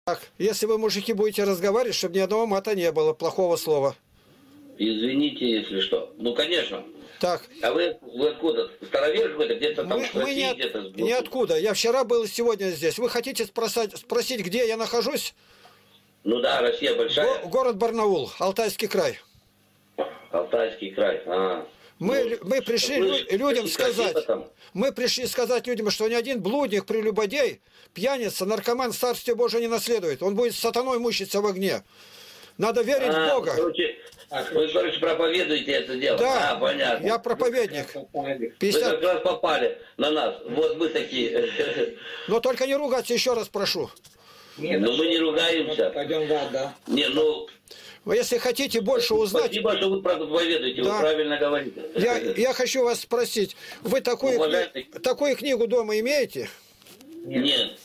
Так, если вы, мужики, будете разговаривать, чтобы ни одного мата не было, плохого слова. Извините, если что. Ну, конечно. Так. А вы откуда? Старовер какой-то? Где-то там мы где-то... ниоткуда. Я вчера был и сегодня здесь. Вы хотите спросить, где я нахожусь? Ну да, Россия большая. Город Барнаул, Алтайский край. Алтайский край. Мы пришли людям сказать, мы пришли сказать людям, что ни один блудник, прелюбодей, пьяница, наркоман Царствие Божие не наследует. Он будет с сатаной мучиться в огне. Надо верить в Бога. Вы, короче, проповедуете это дело. Да, понятно. я проповедник. 50... Вы как раз попали на нас. Вот мы такие. Но только не ругаться, еще раз прошу. Нет, но мы не ругаемся. Пойдем в ад, да. Не, ну... Вы, если хотите больше узнать... Спасибо, что вы проповедуете, да. Вы правильно говорите. Я хочу вас спросить, вы такую книгу дома имеете? Нет.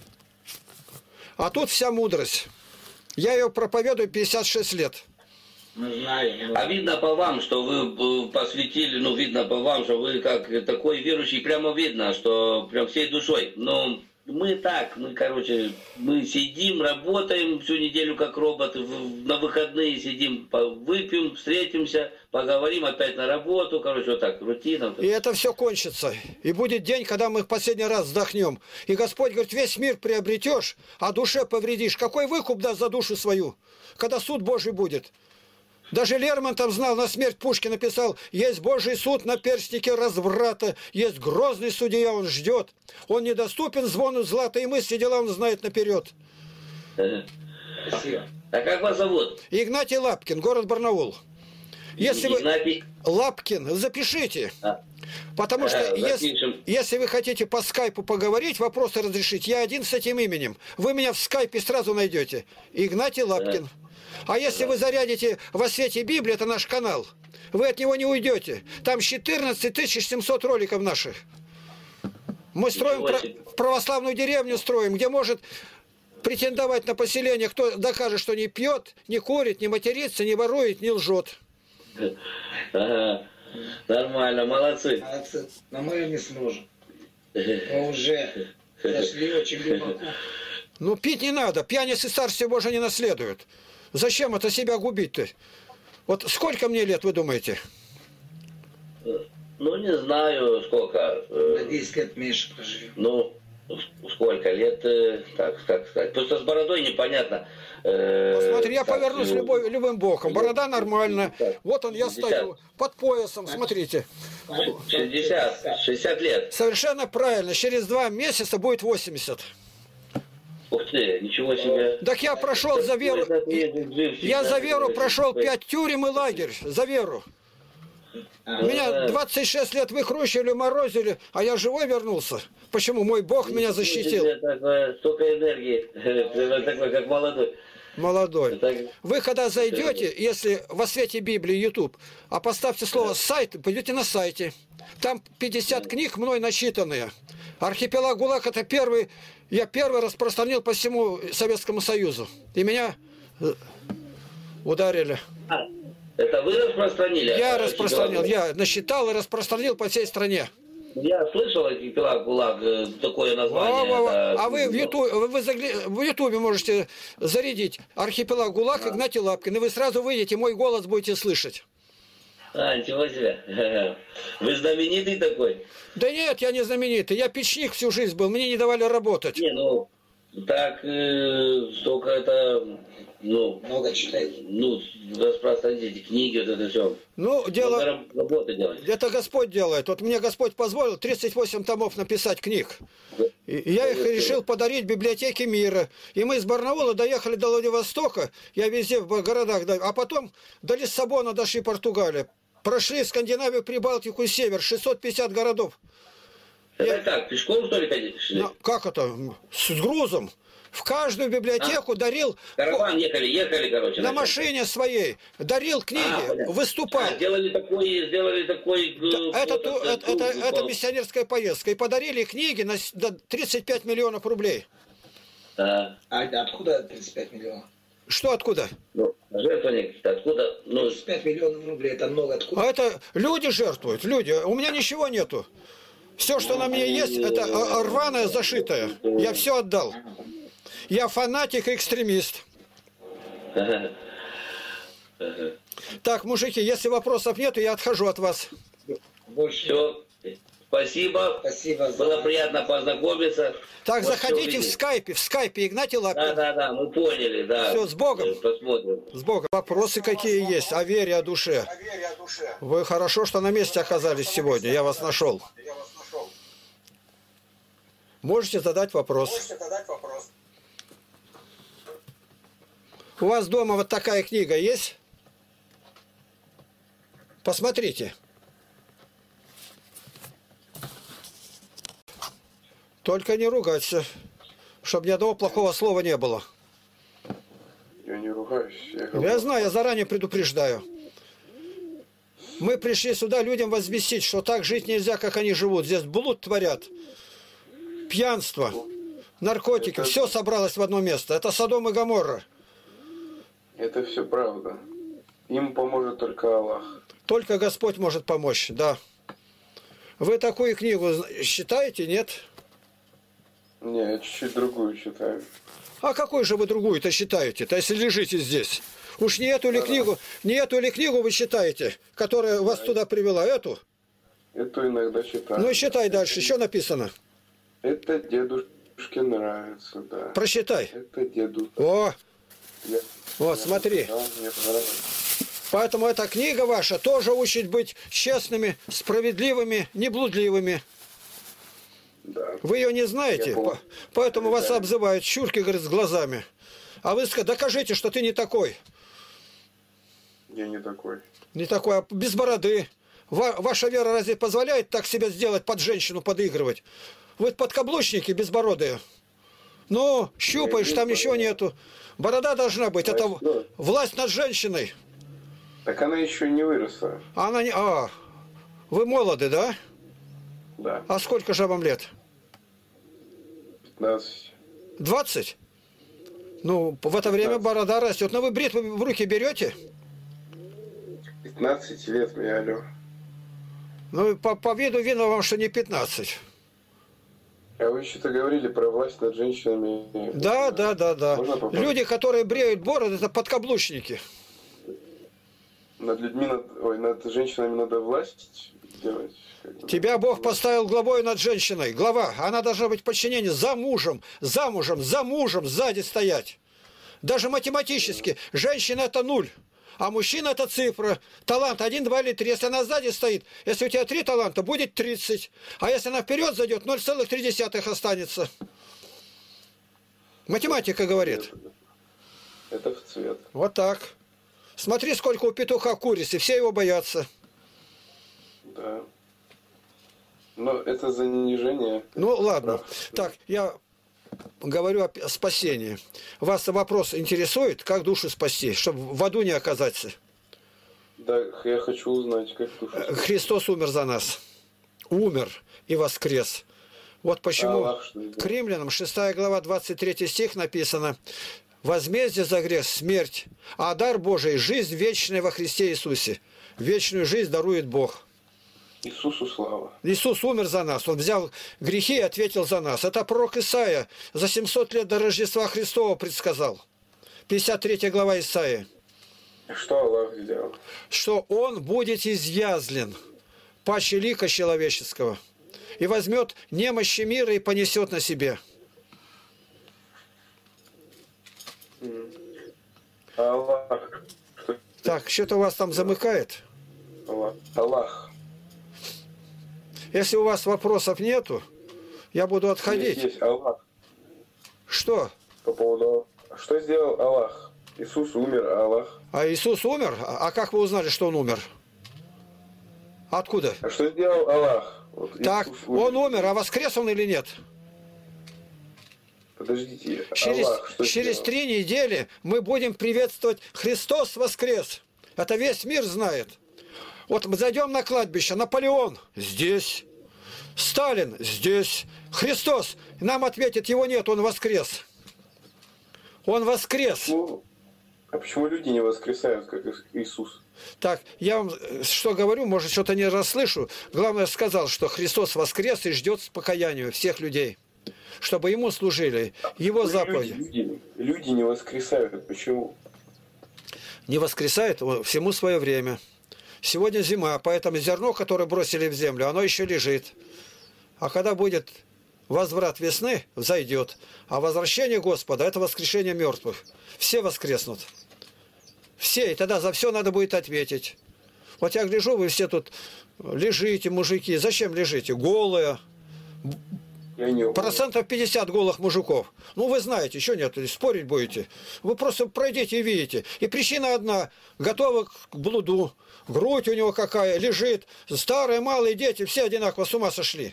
А тут вся мудрость. Я ее проповедую 56 лет. Мы знаем. А видно по вам, что вы посвятили, ну, видно по вам, что вы как такой верующий, прямо видно, что прям всей душой. Но мы так, короче, мы сидим, работаем всю неделю как роботы, на выходные сидим, выпьем, встретимся, поговорим опять на работу, короче, вот так, рутина. И это все кончится. И будет день, когда мы в последний раз вздохнем. И Господь говорит, весь мир приобретешь, а душе повредишь. Какой выкуп даст за душу свою, когда суд Божий будет? Даже Лермонтов знал, на смерть Пушкин написал, есть Божий суд на перстнике разврата, есть грозный судья, он ждет. Он недоступен звону злата, и мысли дела он знает наперед. Спасибо. А как вас зовут? Игнатий Лапкин, город Барнаул. Если Игнатий... вы... Лапкин, запишите. Потому что если вы хотите по скайпу поговорить, вопросы разрешить, я один с этим именем. Вы меня в скайпе сразу найдете. Игнатий Лапкин. А если вы зарядите во свете Библии, это наш канал, вы от него не уйдете. Там 14 700 роликов наших. Мы строим православную деревню, строим, где может претендовать на поселение, кто докажет, что не пьет, не курит, не матерится, не ворует, не лжет. Ага. Нормально, молодцы. Молодцы. Но мы не сможем. Мы уже зашли очень глубоко. Ну, пить не надо. Пьяницы Царствие Божие не наследуют. Зачем это себя губить-то? Вот сколько мне лет, вы думаете? Ну, не знаю, сколько. На 10 лет меньше проживем. Ну, сколько лет, так, как сказать. Просто с бородой непонятно. Смотри, я повернусь любым боком. Борода нормально. Вот он, я стою под поясом, смотрите. 60 лет. Совершенно правильно. Через 2 месяца будет 80. Ух ты, ничего себе. Так я прошел за веру. Я за веру прошел 5 тюрем и лагерь. За веру. Меня 26 лет выкручивали, морозили, а я живой вернулся. Почему? Мой Бог меня защитил. Столько энергии. Такой, как молодой. Молодой. Вы когда зайдете, если во свете Библии, YouTube, а поставьте слово «сайт», пойдете на сайте. Там 50 книг мной начитанные. «Архипелаг ГУЛАГ» — это первый, я первый распространил по всему Советскому Союзу. И меня ударили. Это вы распространили? Я распространил, я насчитал и распространил по всей стране. Я слышал «Архипелаг ГУЛАГ», такое название. А вы в Ютубе можете зарядить «Архипелаг ГУЛАГ» Игнатий Лапкин, и вы сразу выйдете, мой голос будете слышать. Ничего себе. Вы знаменитый такой? Да нет, я не знаменитый. Я печник всю жизнь был, мне не давали работать. Не, ну, так, столько это, ну... Много читает. Ну, распространить эти книги, вот это все. Ну, дело... Работы делать. Это Господь делает. Вот мне Господь позволил 38 томов написать книг. И я их решил подарить библиотеке мира. И мы из Барнаула доехали до Владивостока, я везде в городах, а потом до Лиссабона дошли, Португалия. Прошли Скандинавию, Прибалтику и Север, 650 городов. Это как, пешком, что ли, ходили? Ну, как это? С грузом. В каждую библиотеку дарил... Караван ехали, короче. На машине своей. Дарил книги, выступал. Сделали такой... Это миссионерская поездка. И подарили книги на 35 миллионов рублей. А откуда 35 миллионов? Что откуда? Ну, жертвовник, откуда? Ну, 35 миллионов рублей, это много откуда? А это люди жертвуют, люди. У меня ничего нету. Все, что на мне есть, это рваное, зашитое. Я все отдал. Я фанатик и экстремист. Так, мужики, если вопросов нету, я отхожу от вас. Больше. Все. Спасибо. Спасибо. Было приятно познакомиться. Так, Вот заходите в скайпе, Игнатий Лапин. Да, мы поняли, да. Все, с Богом. Посмотрим. С Богом. Вопросы какие есть о вере, о душе. Вы хорошо, что на месте оказались сегодня. Я вас нашел. Можете задать вопрос. У вас дома вот такая книга есть? Посмотрите. Только не ругаться, чтобы ни одного плохого слова не было. Я не ругаюсь. Я знаю, я заранее предупреждаю. Мы пришли сюда людям возвестить, что так жить нельзя, как они живут. Здесь блуд творят, пьянство, наркотики. Все собралось в одно место. Это Содом и Гоморра. Это все правда. Им поможет только Аллах. Только Господь может помочь, да. Вы такую книгу считаете, нет? Не, я чуть-чуть другую читаю. А какую же вы другую-то считаете-то, если лежите здесь? Уж не эту ли книгу вы считаете, которая вас туда привела? Эту? Эту иногда читаю. Ну, считай дальше. Еще написано. Это дедушке нравится, да. Прочитай. Это деду. О! Вот, смотри. Да, мне понравилось. Поэтому эта книга ваша тоже учит быть честными, справедливыми, неблудливыми. Да. Вы ее не знаете, поэтому вас обзывают щурки, говорит, с глазами. А вы скажете, докажите, что ты не такой. Я не такой. Не такой, а без бороды. Ваша вера разве позволяет так себя сделать, под женщину подыгрывать? Вы подкаблучники безбородые. Ну, щупаешь, там ничего нету. Борода должна быть. Это власть над женщиной. Так она еще не выросла. Она не... вы молоды, да? Да. А сколько же вам лет? 15. 20? Ну, в это время борода растет. Но вы бритву в руки берете? 15 лет мне, алло. Ну, по виду видно вам, что не 15. А вы что-то говорили про власть над женщинами. Да. Люди, которые бреют бороды, это подкаблучники. Над людьми, над женщинами надо власть делать. Тебя Бог поставил главой над женщиной. Глава. Она должна быть в подчинении за мужем, сзади стоять. Даже математически. Женщина это 0. А мужчина это цифра. Талант 1, 2 или 3. Если она сзади стоит, если у тебя 3 таланта, будет 30. А если она вперед зайдет, 0,3 останется. Математика говорит. Это в цвет. Вот так. Смотри, сколько у петуха курицы. Все его боятся. Да. Но это занижение. Ну, ладно. Так, я говорю о спасении. Вас вопрос интересует, как душу спасти, чтобы в аду не оказаться? Да, я хочу узнать, как душу спасти. Христос умер за нас. Умер и воскрес. Вот почему к Римлянам 6 глава 23 стих написано: «Возмездие за грех – смерть, а дар Божий – жизнь вечная во Христе Иисусе». Вечную жизнь дарует Бог. Иисусу слава. Иисус умер за нас. Он взял грехи и ответил за нас. Это пророк Исаия за 700 лет до Рождества Христова предсказал. 53 глава Исаии. Что Аллах сделал? Что Он будет изъязлен паче лика человеческого и возьмет немощи мира и понесет на себе. Аллах. Так, что-то у вас там замыкает? Аллах. Если у вас вопросов нету, я буду отходить. Есть Аллах. Что? По поводу... Что сделал Аллах? Иисус умер, а Аллах? А Иисус умер? А как вы узнали, что Он умер? Откуда? А что сделал Аллах? Вот так, Он умер, а воскрес Он или нет? Подождите. Через 3 недели мы будем приветствовать «Христос воскрес». Это весь мир знает. Вот мы зайдем на кладбище, Наполеон здесь, Сталин здесь, Христос. Нам ответит, его нет, он воскрес. Он воскрес. А почему люди не воскресают, как Иисус? Так, я вам что говорю, может, что-то не расслышу. Главное, сказал, что Христос воскрес и ждет покаяния всех людей. чтобы ему служили, его заповеди. Люди не воскресают. Почему? Не воскресает, всему свое время. Сегодня зима, поэтому зерно, которое бросили в землю, оно еще лежит. А когда будет возврат весны, взойдет. А возвращение Господа – это воскрешение мертвых. Все воскреснут. Все, и тогда за все надо будет ответить. Вот я гляжу, вы все тут лежите, мужики. Зачем лежите? Голые. Процентов 50 голых мужиков. Ну, вы знаете, еще нет, спорить будете. Вы просто пройдите и видите. И причина одна. Готовы к блуду. Грудь у него какая, лежит. Старые, малые дети, все одинаково с ума сошли.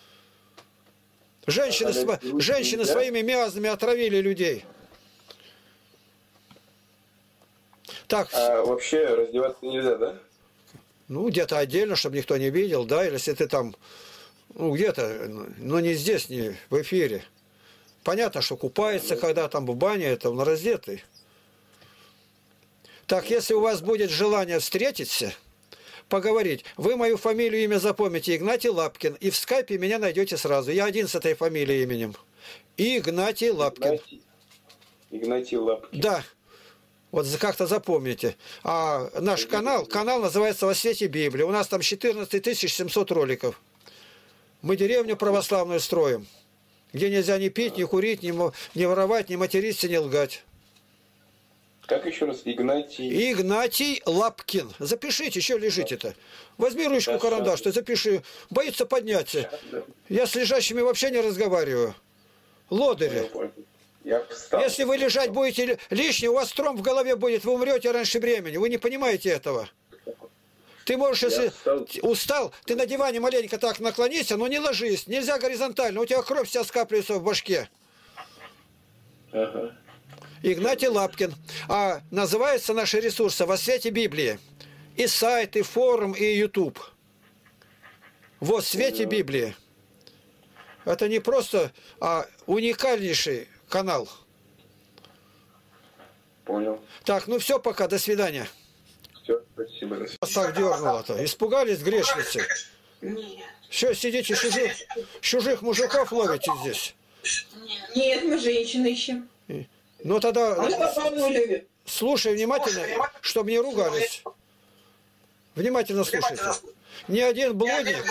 Женщины своими мязами отравили людей. Так. А вообще раздеваться нельзя, да? Ну, где-то отдельно, чтобы никто не видел, да, или если ты там, ну, где-то, но не здесь, не в эфире. Понятно, что купается, когда там в бане, это он раздетый. Так, если у вас будет желание встретиться, поговорить, вы мою фамилию, имя запомните, Игнатий Лапкин, и в скайпе меня найдете сразу. Я один с этой фамилией, именем. Игнатий Лапкин. Игнатий Лапкин. Да. Вот как-то запомните. А наш канал называется «Во свете Библии». У нас там 14 700 роликов. Мы деревню православную строим, где нельзя ни пить, ни курить, ни воровать, ни материться, ни лгать. Как еще раз? Игнатий... Игнатий Лапкин. Запишите, еще лежите-то. Возьми ручку, карандаш, ты запиши. Боится подняться. Я с лежащими вообще не разговариваю. Лодыри. Если вы лежать будете лишний, у вас стром в голове будет, вы умрете раньше времени. Вы не понимаете этого. Ты можешь, если устал, ты на диване маленько так наклонись, но не ложись. Нельзя горизонтально, у тебя кровь вся скапливается в башке. Ага. Игнатий Лапкин. А называются наши ресурсы «Во свете Библии». И сайт, и форум, и YouTube. «Во свете Библии». Это не просто, а уникальнейший канал. Понял. Так, ну все, пока, до свидания. Все, спасибо. Вас так дернуло-то. Испугались, грешницы? Нет. Что, сидите, чужих мужиков ловите здесь? Нет, мы женщин ищем. Ну тогда А слушай внимательно, чтобы не ругались. Внимательно слушайте. Ни один блудник,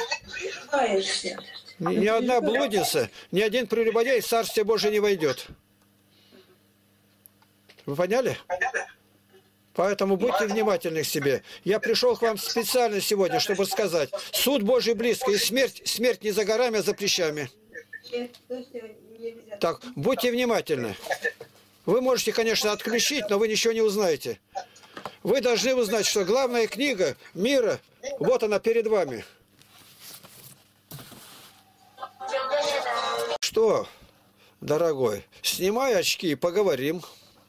ни одна блудница, ни один прелюбодей в Царствие Божие не войдет. Вы поняли? Поэтому будьте внимательны к себе. Я пришел к вам специально сегодня, чтобы сказать, суд Божий близко, и смерть не за горами, а за плечами. Так, будьте внимательны. Вы можете, конечно, отключить, но вы ничего не узнаете. Вы должны узнать, что главная книга мира, вот она перед вами. Что, дорогой, снимай очки и поговорим.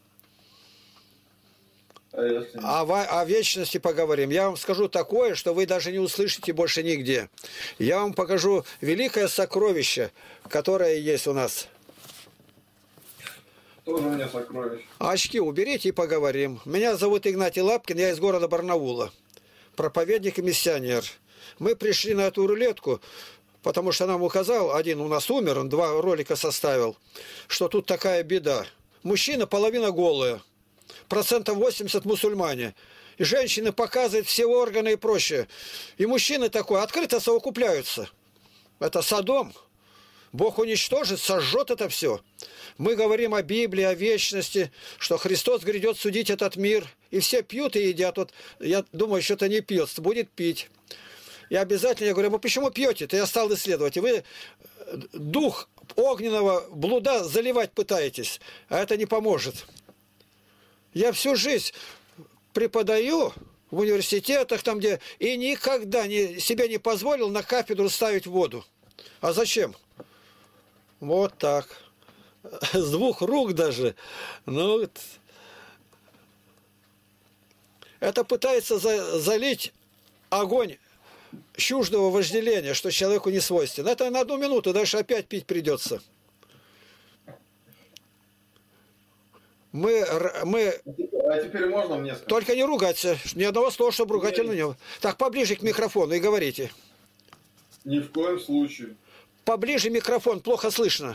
О вечности поговорим. Я вам скажу такое, что вы даже не услышите больше нигде. Я вам покажу великое сокровище, которое есть у нас. Тоже у меня сокровище. Очки уберите и поговорим. Меня зовут Игнатий Лапкин, я из города Барнаула. Проповедник и миссионер. Мы пришли на эту рулетку, потому что нам указал, один у нас умер, он 2 ролика составил, что тут такая беда. Мужчина половина голая, 80% мусульмане. И женщины показывают все органы и прочее. И мужчины такой открыто совокупляются. Это Содом. Бог уничтожит, сожжет это все. Мы говорим о Библии, о вечности, что Христос грядет судить этот мир. И все пьют и едят. Вот я думаю, что-то не пьет, будет пить. И обязательно я говорю, вы почему пьете-то? Я стал исследовать. И вы дух огненного блуда заливать пытаетесь, а это не поможет. Я всю жизнь преподаю в университетах, там где, и никогда себе не позволил на кафедру ставить воду. А зачем? Вот так. С 2 рук даже. Ну, это пытается залить огонь чуждого вожделения, что человеку не свойственно. Это на 1 минуту, дальше опять пить придется. А теперь можно мне сказать? Только не ругаться. Ни одного слова, чтобы ругательно не было. Так, поближе к микрофону и говорите. Ни в коем случае. Поближе микрофон, плохо слышно.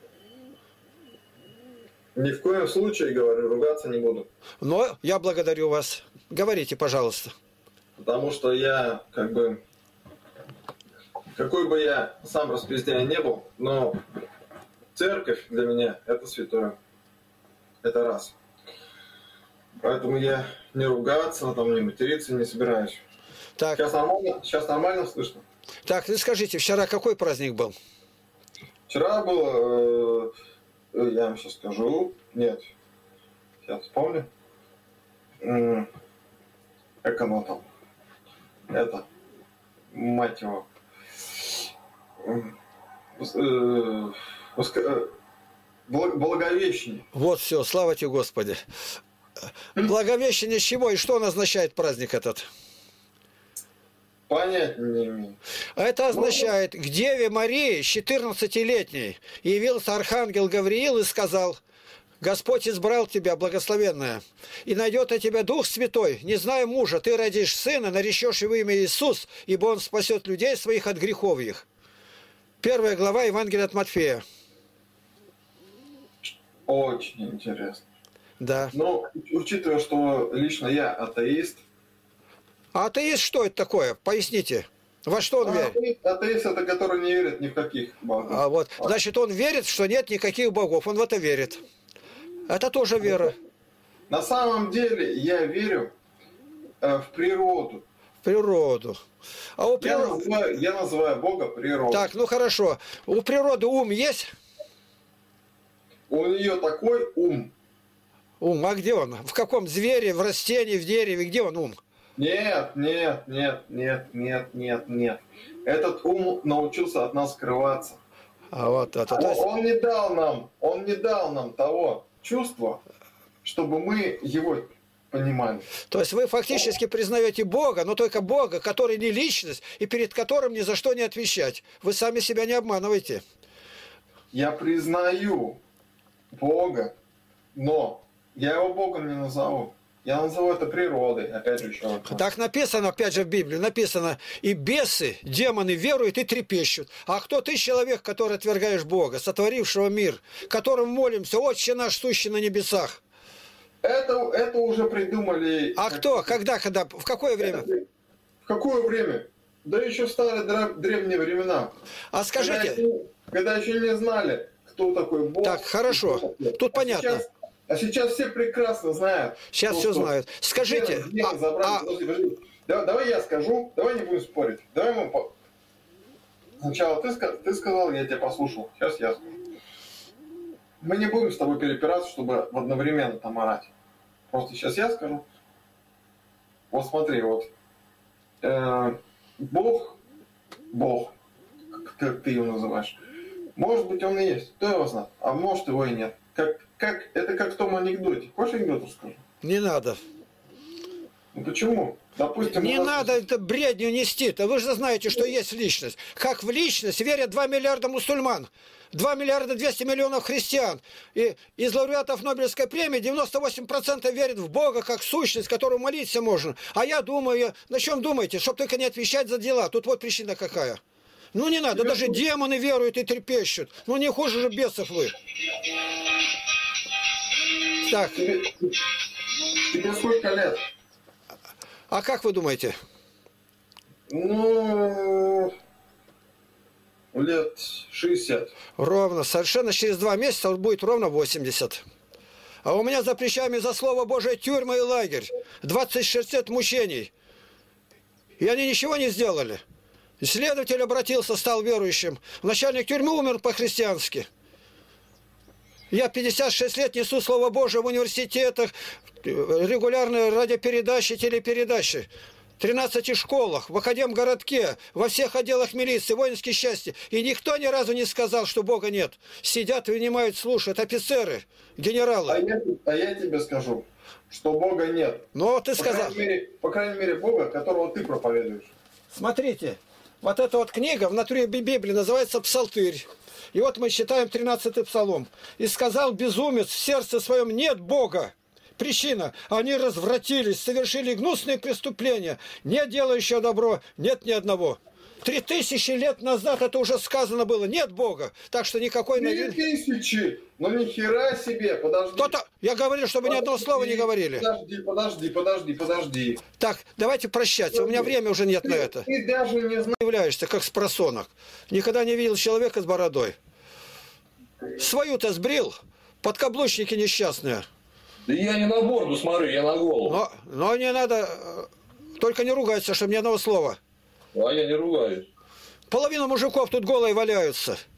Ни в коем случае, говорю, ругаться не буду. Но я благодарю вас. Говорите, пожалуйста. Потому что я, какой бы я сам распиздяй не был, но церковь для меня это святое. Это раз. Поэтому я не ругаться, там, не материться не собираюсь. Так. Сейчас нормально слышно? Так, ну скажите, вчера какой праздник был? Вчера был, я вам сейчас скажу, нет, сейчас вспомню. Как оно там? Это, мать его. Благовещение. Вот все, слава тебе, Господи. Благовещение с чего и что он означает праздник этот? Понятия не имею. Это означает, к Деве Марии, 14-летней, явился архангел Гавриил и сказал: Господь избрал тебя, благословенная, и найдет о тебя Дух Святой, не зная мужа, ты родишь сына, наречешь его имя Иисус, ибо он спасет людей своих от грехов их. 1 глава Евангелия от Матфея. Очень интересно. Да. Но, учитывая, что лично я атеист. А атеист что это такое? Поясните. Во что он верит? Атеист это который не верит ни в каких богов. А вот, значит, он верит, что нет никаких богов. Он в это верит. Это тоже вера. На самом деле я верю в природу. В природу. А у природы... я называю Бога природой. Так, ну хорошо. У природы ум есть? У нее такой ум. Ум, а где он? В каком звере, в растении, в дереве? Где он ум? Нет. Этот ум научился от нас скрываться. А вот это. Он не дал нам того чувства, чтобы мы его понимали. То есть вы фактически признаете Бога, но только Бога, который не личность и перед которым ни за что не отвечать. Вы сами себя не обманываете. Я признаю Бога, но я его Богом не назову. Я назову это природой, опять же еще. Так написано, опять же в Библии, написано: и бесы, демоны веруют и трепещут. А кто ты, человек, который отвергаешь Бога, сотворившего мир, которому молимся, Отче наш, сущий на небесах? Это уже придумали... А кто? Когда? В какое время? В какое время? Да еще в старые древние времена. А скажите... Когда еще не знали, кто такой Бог. Так, хорошо. Тут понятно. Сейчас все прекрасно знают. Сейчас все знают. Скажите... Давай я скажу, давай не будем спорить. Давай мы... Сначала ты сказал, я тебя послушал. Сейчас я скажу. Мы не будем с тобой перепираться, чтобы одновременно там орать. Просто сейчас я скажу. Вот смотри, вот. Бог, как ты его называешь, может быть, он и есть, кто его знает, а может, его и нет. Это как в том анекдоте. Хочешь анекдот расскажу? Не надо. Ну почему? Допустим, не надо это бредню нести-то. Вы же знаете, что есть личность. Как в личность верят 2 миллиарда мусульман, 2 миллиарда 200 миллионов христиан. И из лауреатов Нобелевской премии 98% верят в Бога как сущность, которую молиться можно. А я думаю, на чем думаете? Чтоб только не отвечать за дела. Тут вот причина какая. Ну не надо, даже демоны веруют и трепещут. Ну не хуже же бесов вы. Так. Тебе сколько лет? А как вы думаете? Ну, лет 60. Ровно. Совершенно через 2 месяца он будет ровно 80. А у меня за плечами за слово Божие тюрьма и лагерь. 26 лет мучений. И они ничего не сделали. Следователь обратился, стал верующим. Начальник тюрьмы умер по-христиански. Я 56 лет несу Слово Божие в университетах, регулярные радиопередачи, телепередачи. В 13 школах, в Академгородке, во всех отделах милиции, воинские части. И никто ни разу не сказал, что Бога нет. Сидят, вынимают, слушают офицеры, генералы. А я тебе скажу, что Бога нет. Но ты сказал. По крайней мере, Бога, которого ты проповедуешь. Смотрите, вот эта вот книга в натуре Библии называется «Псалтырь». И вот мы читаем 13-й псалом. «И сказал безумец в сердце своем: нет Бога». Причина: они развратились, совершили гнусные преступления. Не делающего добро нет ни одного. 3000 лет назад это уже сказано было. Нет Бога. Так что никакой... 3000! Ну ни хера себе, подожди. Кто-то... Я говорил, чтобы ни одного слова не говорили. Подожди. Так, давайте прощаться. У меня времени уже нет на это. Ты даже не знаешь. Являешься как спросонок. Никогда не видел человека с бородой. Свою-то сбрил. Подкаблучники несчастные. Да я не на бороду смотрю, я на голову. Но не надо... Только не ругайся, чтобы ни одного слова. А я не ругаюсь. Половина мужиков тут голые валяются.